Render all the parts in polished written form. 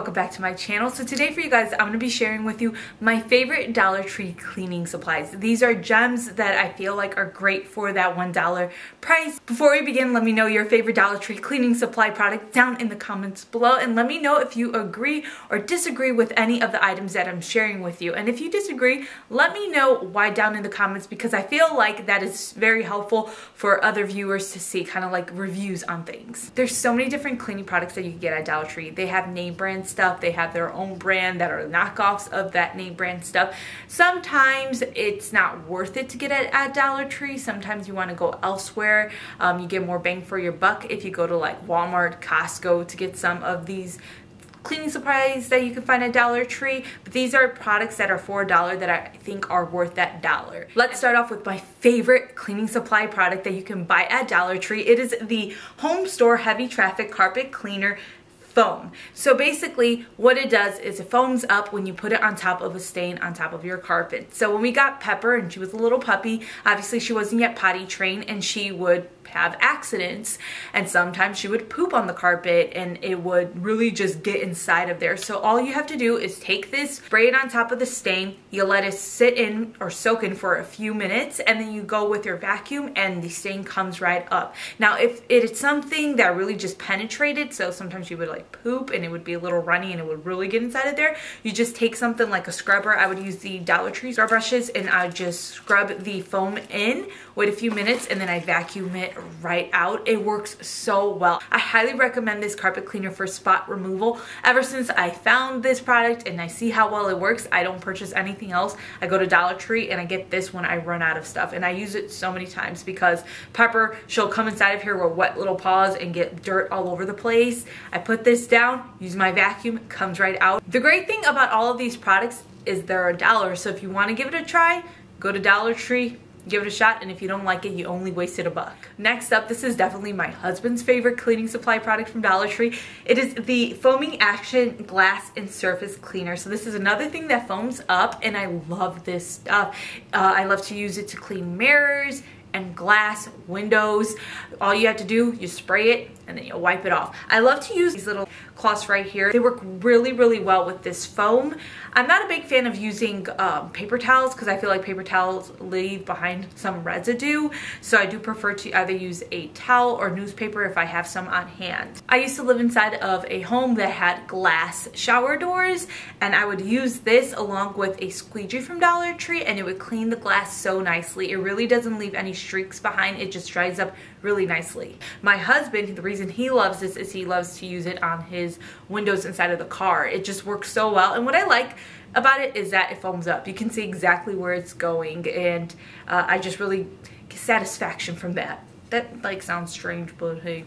welcome back to my channel. So today for you guys, I'm going to be sharing with you my favorite Dollar Tree cleaning supplies. These are gems that I feel like are great for that $1 price. Before we begin, let me know your favorite Dollar Tree cleaning supply product down in the comments below, and let me know if you agree or disagree with any of the items that I'm sharing with you. And if you disagree, let me know why down in the comments, because I feel like that is very helpful for other viewers to see kind of like reviews on things. There's so many different cleaning products that you can get at Dollar Tree. They have name brand stuff, they have their own brand that are knockoffs of that name brand stuff. Sometimes it's not worth it to get it at Dollar Tree. Sometimes you want to go elsewhere. You get more bang for your buck if you go to like Walmart, Costco to get some of these cleaning supplies that you can find at Dollar Tree, but these are products that are for $1 that I think are worth that $1. Let's start off with my favorite cleaning supply product that you can buy at Dollar Tree. It is the Home Store Heavy Traffic Carpet Cleaner Foam. So basically what it does is it foams up when you put it on top of a stain on top of your carpet. So when we got Pepper and she was a little puppy, obviously she wasn't yet potty trained and she would have accidents, and sometimes she would poop on the carpet and it would really just get inside of there. So all you have to do is take this, spray it on top of the stain, you let it sit in or soak in for a few minutes, and then you go with your vacuum and the stain comes right up. Now if it is something that really just penetrated, so sometimes you would like poop and it would be a little runny and it would really get inside of there, you just take something like a scrubber. I would use the Dollar Tree scrub brushes and I would just scrub the foam in, wait a few minutes, and then I vacuum it right out. It works so well. I highly recommend this carpet cleaner for spot removal. Ever since I found this product and I see how well it works, I don't purchase anything else. I go to Dollar Tree and I get this when I run out of stuff, and I use it so many times because Pepper, she'll come inside of here with wet little paws and get dirt all over the place. I put this down, use my vacuum, it comes right out. The great thing about all of these products is they're $1, so if you want to give it a try, go to Dollar Tree, give it a shot, and if you don't like it, you only wasted $1. Next up, this is definitely my husband's favorite cleaning supply product from Dollar Tree. It is the Foaming Action Glass and Surface Cleaner. So this is another thing that foams up, and I love this stuff. I love to use it to clean mirrors and glass windows. All you have to do, you spray it and then you wipe it off. I love to use these little cloths right here. They work really, really well with this foam. I'm not a big fan of using paper towels because I feel like paper towels leave behind some residue. So I do prefer to either use a towel or newspaper if I have some on hand. I used to live inside of a home that had glass shower doors, and I would use this along with a squeegee from Dollar Tree, and it would clean the glass so nicely. It really doesn't leave any streaks behind. It just dries up really nicely. My husband, the reason he loves this is he loves to use it on his windows inside of the car. It just works so well, and what I like about it is that it foams up. You can see exactly where it's going, and I just really get satisfaction from that. That like sounds strange, but hey,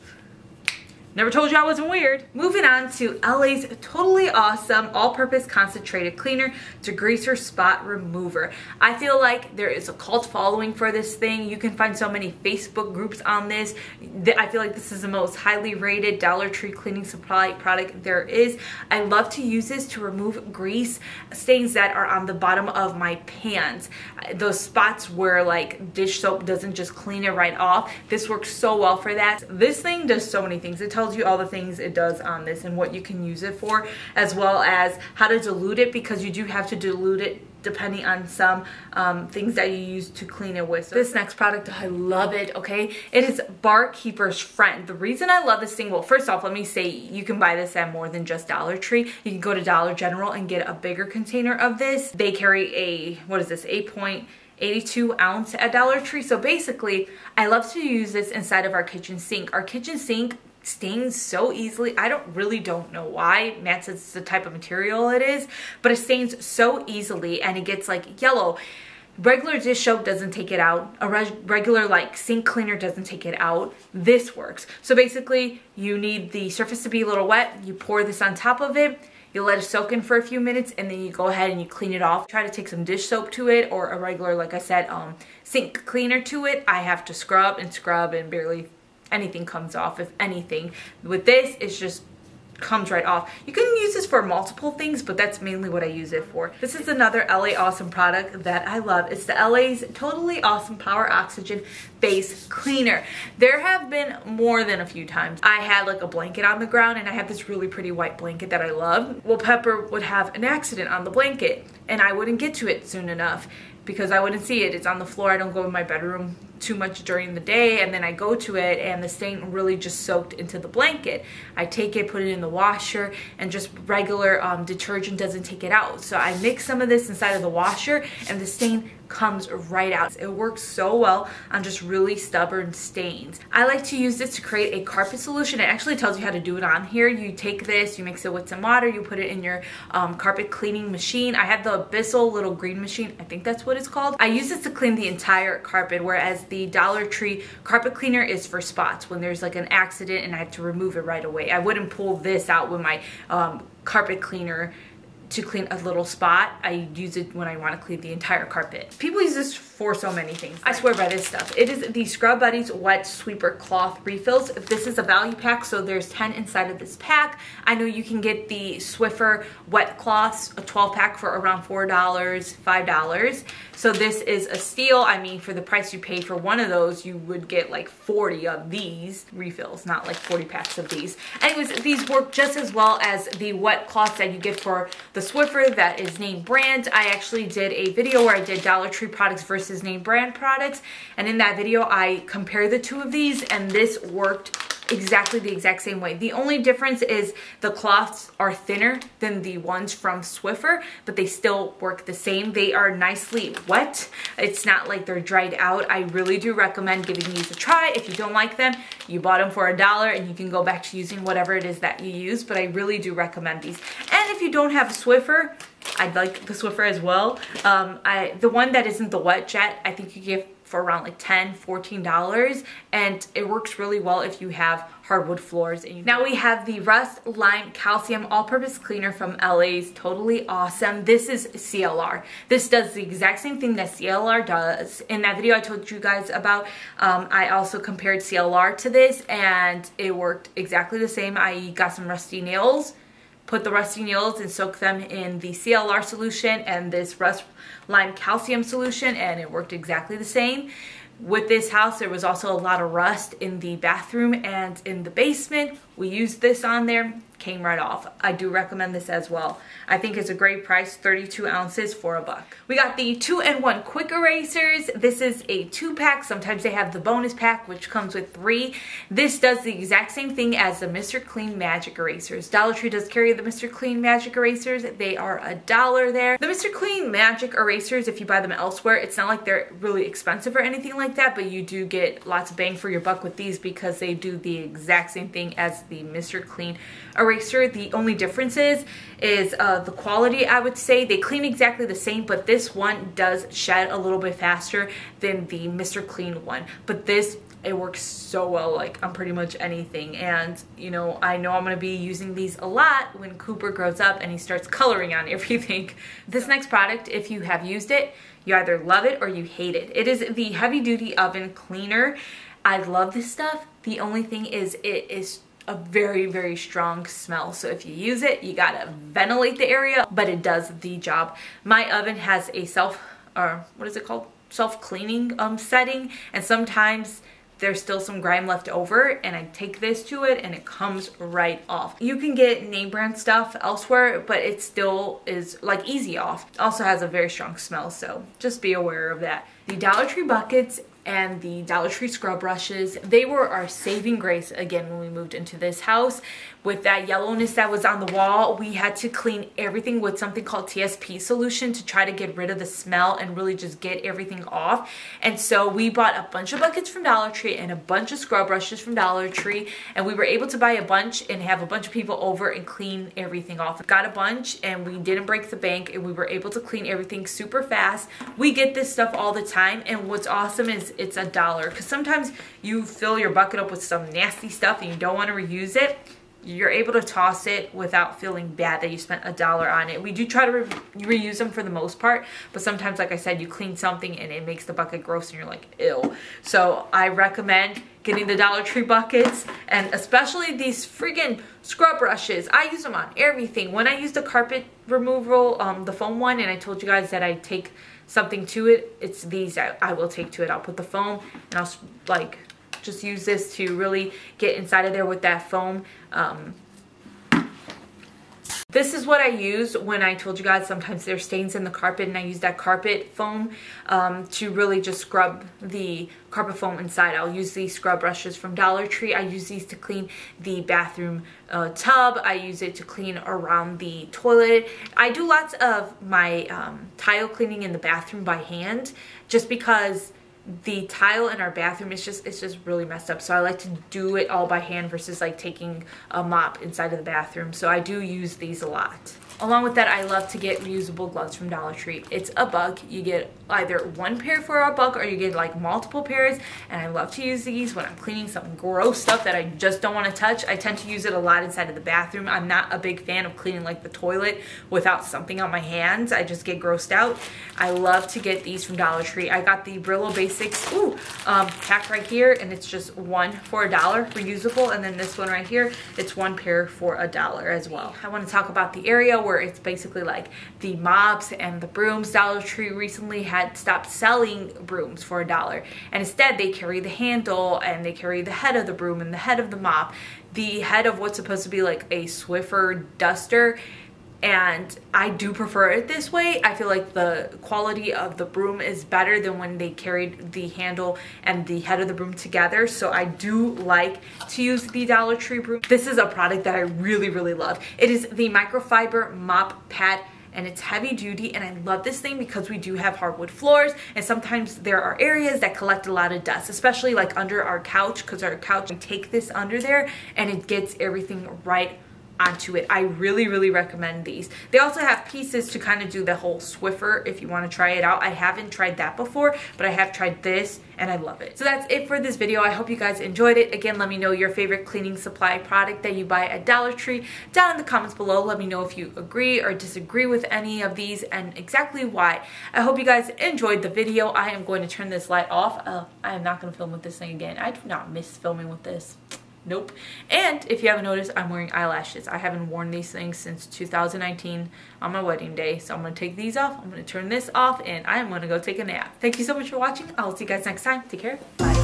never told you I wasn't weird. Moving on to LA's Totally Awesome All-Purpose Concentrated Cleaner Degreaser Spot Remover. I feel like there is a cult following for this thing. You can find so many Facebook groups on this. I feel like this is the most highly rated Dollar Tree cleaning supply product there is. I love to use this to remove grease stains that are on the bottom of my pans. Those spots where like dish soap doesn't just clean it right off. This works so well for that. This thing does so many things. It tells you all the things it does on this and what you can use it for, as well as how to dilute it, because you do have to dilute it depending on some things that you use to clean it with. So this next product, I love it, okay? It is Barkeeper's Friend. The reason I love this thing, well, first off, let me say you can buy this at more than just Dollar Tree. You can go to Dollar General and get a bigger container of this. They carry a, what is this, 8.82 ounce at Dollar Tree. So basically, I love to use this inside of our kitchen sink. Our kitchen sink stains so easily. I don't know why. Matt says it's the type of material it is, but it stains so easily and it gets like yellow. Regular dish soap doesn't take it out. A regular like sink cleaner doesn't take it out. This works. So basically you need the surface to be a little wet. You pour this on top of it. You let it soak in for a few minutes, and then you go ahead and you clean it off. Try to take some dish soap to it, or a regular, like I said, sink cleaner to it. I have to scrub and barely anything comes off, if anything. With this, it's just comes right off. You can use this for multiple things, but that's mainly what I use it for. This is another LA Awesome product that I love. It's the LA's Totally Awesome Power Oxygen Face Cleaner. There have been more than a few times I had like a blanket on the ground, and I have this really pretty white blanket that I love. Well, Pepper would have an accident on the blanket and I wouldn't get to it soon enough because I wouldn't see it. It's on the floor. I don't go in my bedroom too much during the day, and then I go to it and the stain really just soaked into the blanket. I take it, put it in the washer, and just regular detergent doesn't take it out. So I mix some of this inside of the washer and the stain comes right out. It works so well on just really stubborn stains. I like to use this to create a carpet solution. It actually tells you how to do it on here. You take this, you mix it with some water, you put it in your carpet cleaning machine. I have the Bissell little green machine. I think that's what it's called. I use this to clean the entire carpet, whereas the Dollar Tree carpet cleaner is for spots when there's like an accident and I have to remove it right away. I wouldn't pull this out with my carpet cleaner to clean a little spot. I use it when I want to clean the entire carpet. People use this for so many things. I swear by this stuff. It is the Scrub Buddies Wet Sweeper Cloth Refills. This is a value pack, so there's 10 inside of this pack. I know you can get the Swiffer wet cloths, a 12 pack, for around $4, $5. So this is a steal. I mean, for the price you pay for one of those, you would get like 40 of these refills, not like 40 packs of these. Anyways, these work just as well as the wet cloths that you get for the Swiffer that is name brand. I actually did a video where I did Dollar Tree products versus name brand products, and in that video I compared the two of these, and this worked exactly the exact same way. The only difference is the cloths are thinner than the ones from Swiffer, but they still work the same. They are nicely wet. It's not like they're dried out. I really do recommend giving these a try. If you don't like them, you bought them for $1 and you can go back to using whatever it is that you use, but I really do recommend these. And if you don't have a Swiffer, I'd like the Swiffer as well. The one that isn't the wet jet, I think you get for around like $10, $14, and it works really well if you have hardwood floors. Now we have the Rust Lime Calcium All-Purpose Cleaner from LA's Totally Awesome. This is CLR. This does the exact same thing that CLR does. In that video I told you guys about, I also compared CLR to this, and it worked exactly the same. I got some rusty nails, put the rusty nails and soak them in the CLR solution and this Rust Lime Calcium solution, and it worked exactly the same. With this house, there was also a lot of rust in the bathroom and in the basement. We used this on there, came right off. I do recommend this as well. I think it's a great price, 32 ounces for $1. We got the 2-in-1 quick erasers. This is a 2-pack. Sometimes they have the bonus pack, which comes with 3. This does the exact same thing as the Mr. Clean Magic Erasers. Dollar Tree does carry the Mr. Clean Magic Erasers. They are $1 there. The Mr. Clean Magic Erasers, if you buy them elsewhere, it's not like they're really expensive or anything like that, but you do get lots of bang for your buck with these because they do the exact same thing as the Mr. Clean Eraser. The only difference is the quality, I would say. They clean exactly the same, but this one does shed a little bit faster than the Mr. Clean one. But this, it works so well like on pretty much anything. And you know I'm going to be using these a lot when Cooper grows up and he starts coloring on everything. This next product, if you have used it, you either love it or you hate it. It is the Heavy Duty Oven Cleaner. I love this stuff. The only thing is it is a very, very strong smell. So if you use it, you gotta ventilate the area, but it does the job. My oven has a self-cleaning setting, and sometimes there's still some grime left over, and I take this to it and it comes right off. You can get name brand stuff elsewhere, but it still is like easy off. It also has a very strong smell, so just be aware of that. The Dollar Tree buckets and the Dollar Tree scrub brushes, they were our saving grace again when we moved into this house. With that yellowness that was on the wall, we had to clean everything with something called TSP solution to try to get rid of the smell and really just get everything off. And so we bought a bunch of buckets from Dollar Tree and a bunch of scrub brushes from Dollar Tree, and we were able to buy a bunch and have a bunch of people over and clean everything off. Got a bunch and we didn't break the bank, and we were able to clean everything super fast. We get this stuff all the time, and what's awesome is it's $1, because sometimes you fill your bucket up with some nasty stuff and you don't want to reuse it. you're able to toss it without feeling bad that you spent $1 on it. We do try to reuse them for the most part, but sometimes, like I said, you clean something and it makes the bucket gross and you're like, ew. So I recommend getting the Dollar Tree buckets, and especially these freaking scrub brushes. I use them on everything. When I use the carpet removal, the foam one, and I told you guys that I take something to it, it's these I will take to it. I'll put the foam and I'll like just use this to really get inside of there with that foam. This is what I use when I told you guys sometimes there's stains in the carpet, and I use that carpet foam to really just scrub the carpet foam inside. I'll use these scrub brushes from Dollar Tree. I use these to clean the bathroom tub. I use it to clean around the toilet. I do lots of my tile cleaning in the bathroom by hand, just because the tile in our bathroom is just, it's just really messed up. So I like to do it all by hand versus like taking a mop inside of the bathroom. So I do use these a lot. Along with that, I love to get reusable gloves from Dollar Tree. It's a buck. You get either one pair for a buck or you get like multiple pairs. And I love to use these when I'm cleaning some gross stuff that I just don't want to touch. I tend to use it a lot inside of the bathroom. I'm not a big fan of cleaning like the toilet without something on my hands. I just get grossed out. I love to get these from Dollar Tree. I got the Brillo Basics pack right here, and it's just one for $1 reusable. And then this one right here, it's one pair for $1 as well. I want to talk about the area where it's basically like the mops and the brooms. Dollar Tree recently had stopped selling brooms for $1, and instead they carry the handle and they carry the head of the broom and the head of the mop, the head of what's supposed to be like a Swiffer duster. And I do prefer it this way. I feel like the quality of the broom is better than when they carried the handle and the head of the broom together. So I do like to use the Dollar Tree broom. This is a product that I really, really love. It is the microfiber mop pad, and it's heavy duty, and I love this thing because we do have hardwood floors, and sometimes there are areas that collect a lot of dust, especially like under our couch, because our couch, we take this under there and it gets everything right onto it. I really, really recommend these. They also have pieces to kind of do the whole Swiffer if you want to try it out. I haven't tried that before, but I have tried this and I love it. So that's it for this video. I hope you guys enjoyed it. Again, let me know your favorite cleaning supply product that you buy at Dollar Tree down in the comments below. Let me know if you agree or disagree with any of these and exactly why. I hope you guys enjoyed the video. I am going to turn this light off. I am not going to film with this thing again. I do not miss filming with this. Nope. And if you haven't noticed, I'm wearing eyelashes. I haven't worn these things since 2019 on my wedding day. So I'm going to take these off. I'm going to turn this off, and I am going to go take a nap. Thank you so much for watching. I'll see you guys next time. Take care. Bye.